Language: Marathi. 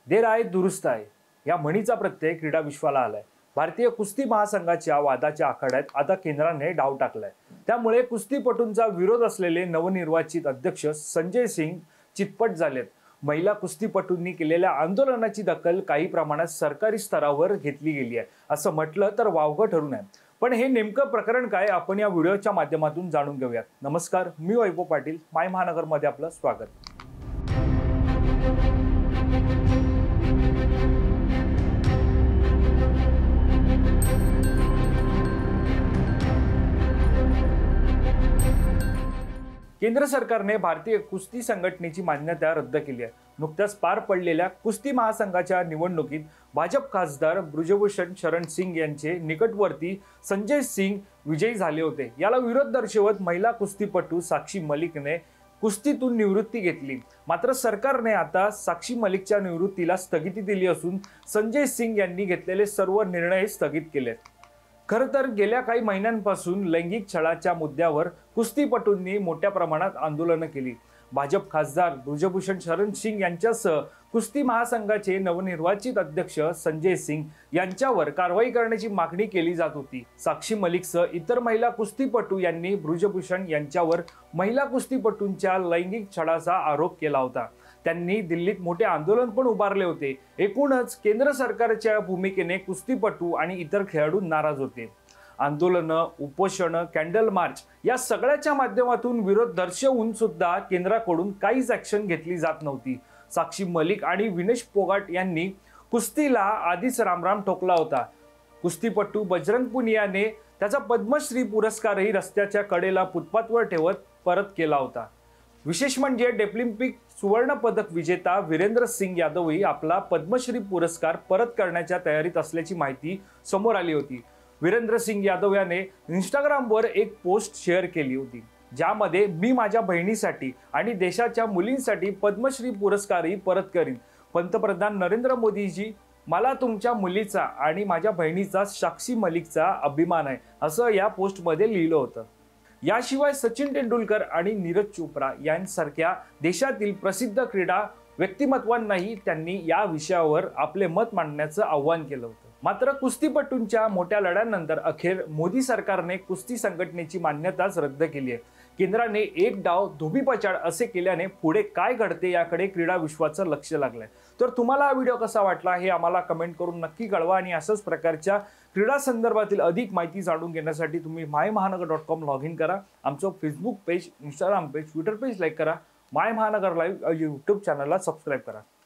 देर आहे दुरुस्त आहे या म्हणीचा प्रत्यय क्रीडा विश्वाला आलाय। भारतीय कुस्ती महासंघाच्या वादाच्या आखाड्यात आता केंद्राने डाव टाकलाय। त्यामुळे कुस्तीपटूंचा विरोध असलेले नवनिर्वाचित अध्यक्ष संजय सिंग चितपट झालेत। महिला कुस्तीपटूंनी केलेल्या आंदोलनाची दखल काही प्रमाणात सरकारी स्तरावर घेतली गेली आहे असं म्हटलं तर वावगं ठरू नये। पण हे नेमकं प्रकरण काय आपण या व्हिडिओच्या माध्यमातून जाणून घेऊयात। नमस्कार, मी वैभव पाटील, माय महानगर मध्ये आपलं स्वागत। केंद्र सरकारने भारतीय कुस्ती संघटनेची मान्यता रद्द केली आहे। नुकत्याच पार पडलेल्या कुस्ती महासंघाच्या निवडणुकीत भाजप खासदार ब्रिजभूषण शरण सिंग यांचे निकटवर्ती संजय सिंग विजयी झाले होते। याला विरोध दर्शवत महिला कुस्तीपटू साक्षी मलिकने कुस्तीतून निवृत्ती घेतली। मात्र सरकारने आता साक्षी मलिकच्या निवृत्तीला स्थगिती दिली असून संजय सिंग यांनी घेतलेले सर्व निर्णय स्थगित केलेत। खरं तर गेल्या काही महिन्यांपासून लैंगिक छळाच्या मुद्द्यावर कुस्तीपटूंनी मोठ्या प्रमाणात आंदोलनं केली। भाजप खासदार ब्रिजभूषण शरण सिंग यांच्यासह कुस्ती महासंघाचे नवनिर्वाचित अध्यक्ष संजय सिंग यांच्यावर कारवाई करण्याची मागणी केली जात होती। साक्षी मलिकसह इतर महिला कुस्तीपटू यांनी ब्रिजभूषण यांच्यावर महिला कुस्तीपटूंच्या लैंगिक छळाचा आरोप केला होता। त्यांनी दिल्लीत मोठे आंदोलन पण उभारले होते। एकूणच केंद्र सरकारच्या भूमिकेने कुस्तीपटू आणि इतर खेळाडू नाराज होते। आंदोलनं, उपोषणं, कॅन्डल मार्च या सगळ्याच्या माध्यमातून विरोध दर्शवून सुद्धा केंद्राकडून काहीच ऍक्शन घेतली जात नव्हती। साक्षी मलिक आणि विनेश फोगाट यांनी कुस्तीला आधीच रामराम ठोकला होता। कुस्तीपटू बजरंग पुनियाने त्याचा पद्मश्री पुरस्कारही रस्त्याच्या कडेला फुटपाथवर ठेवत परत केला होता। विशेष म्हणजे डेफलिम्पिक सुवर्ण पदक विजेता वीरेंद्र सिंग यादवही आपला पद्मश्री पुरस्कार परत करण्याच्या तयारीत असल्याची माहिती समोर आली होती। वीरेंद्र सिंग यादव याने इंस्टाग्रामवर एक पोस्ट शेअर केली होती, ज्यामध्ये मी माझ्या बहिणीसाठी आणि देशाच्या मुलींसाठी पद्मश्री पुरस्कारही परत करीन। पंतप्रधान नरेंद्र मोदीजी, मला तुमच्या मुलीचा आणि माझ्या बहिणीचा साक्षी मलिकचा अभिमान आहे असं या पोस्टमध्ये लिहिलं होतं। याशिवाय सचिन तेंडुलकर आणि नीरज चोप्रा यांसारख्या देशातील प्रसिद्ध क्रीडा व्यक्तिमत्वांनाही त्यांनी या विषयावर आपले मत मांडण्याचं आव्हान केलं होतं। मात्र कुस्तीपटूंच्या मोठ्या लढ्यानंतर अखेर मोदी सरकारने कुस्ती संघटनेची मान्यताच रद्द केली आहे। केंद्राने एक डाव धोबी पछाड असे केल्याने पुढे काय घडते याकडे क्रीडा विश्वाचं लक्ष लागलंय। तर तुम्हाला हा व्हिडिओ कसा वाटला हे आम्हाला कमेंट करून नक्की कळवा आणि अशाच प्रकारच्या क्रीडा संदर्भातील अधिक माहिती जाणून घेण्यासाठी तुम्ही mymahangar.com लॉग इन करा। आमचं Facebook page, Instagram page, Twitter page like करा। माय महानगर लाईव्ह यूट्यूब चॅनलला सबस्क्राईब करा।